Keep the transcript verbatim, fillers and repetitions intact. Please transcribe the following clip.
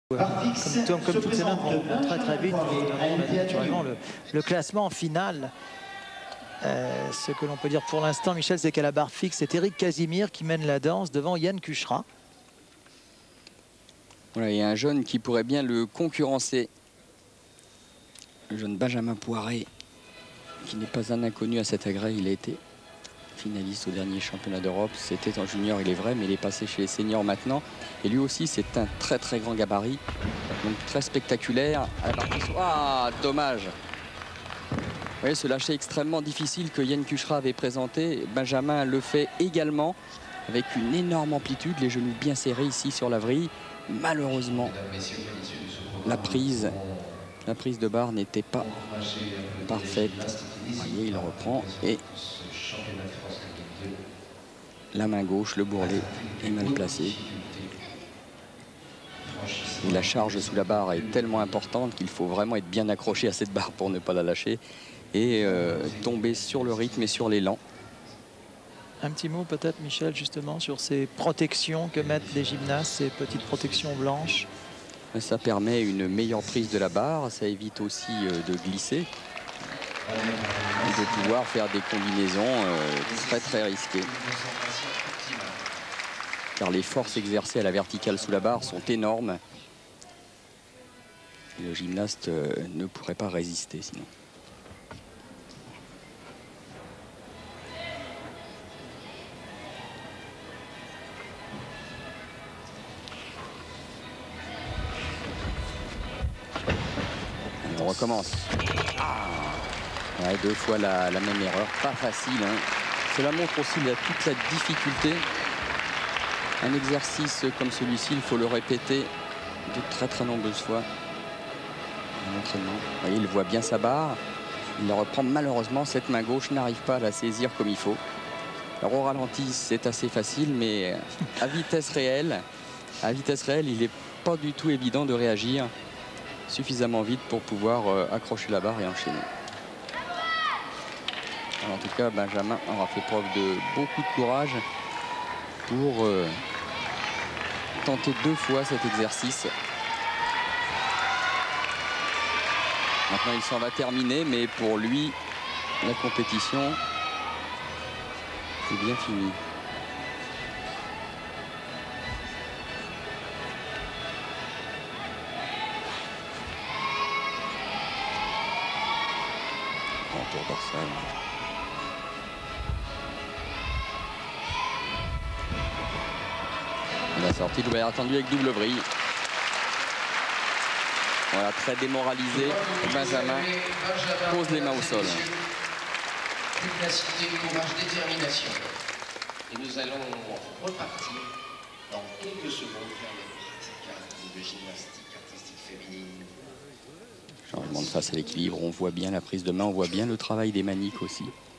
Comme, comme toutes ces mains vont, vont très très vite, nous donnerons naturellement le, le classement final. Euh, ce que l'on peut dire pour l'instant, Michel, c'est qu'à la barre fixe, c'est Eric Casimir qui mène la danse devant Yann Cucherat. Voilà, il y a un jeune qui pourrait bien le concurrencer. Le jeune Benjamin Poiré, qui n'est pas un inconnu à cet agrès. Il a été finaliste au dernier championnat d'Europe. C'était en junior, il est vrai, mais il est passé chez les seniors maintenant. Et lui aussi, c'est un très très grand gabarit. Donc très spectaculaire. À la partie... Ah, dommage. Vous voyez, ce lâcher extrêmement difficile que Yann Cucherat avait présenté, Benjamin le fait également avec une énorme amplitude, les genoux bien serrés ici sur la vrille. Malheureusement, la prise, la prise de barre n'était pas parfaite. Vous voyez, il reprend et la main gauche, le bourrelet est mal placé. Et la charge sous la barre est tellement importante qu'il faut vraiment être bien accroché à cette barre pour ne pas la lâcher et euh, tomber sur le rythme et sur l'élan. Un petit mot peut-être, Michel, justement sur ces protections que mettent les gymnastes, ces petites protections blanches. Ça permet une meilleure prise de la barre, ça évite aussi euh, de glisser et de pouvoir faire des combinaisons euh, très très risquées. Car les forces exercées à la verticale sous la barre sont énormes. Et le gymnaste euh, ne pourrait pas résister sinon. Allez, on recommence. Ah ouais, deux fois la, la même erreur, pas facile. Hein. Cela montre aussi la, toute la difficulté. Un exercice comme celui-ci, il faut le répéter de très très nombreuses fois. Un entraînement. Vous voyez, il voit bien sa barre. Il la reprend malheureusement. Cette main gauche n'arrive pas à la saisir comme il faut. Alors au ralenti, c'est assez facile, mais à vitesse réelle, à vitesse réelle, il n'est pas du tout évident de réagir suffisamment vite pour pouvoir euh, accrocher la barre et enchaîner. Alors, en tout cas, Benjamin aura fait preuve de beaucoup de courage pour euh, tenter deux fois cet exercice. Maintenant, il s'en va terminer, mais pour lui, la compétition est bien finie. Tour dorsal. La sortie doit être attendue avec double vrille. Voilà, très démoralisé. Benjamin pose les mains au sol. Pugnacité, courage, détermination. Et nous allons repartir dans quelques secondes vers les pratiques de gymnastique artistique féminine. Changement de face à l'équilibre, on voit bien la prise de main, on voit bien le travail des maniques aussi.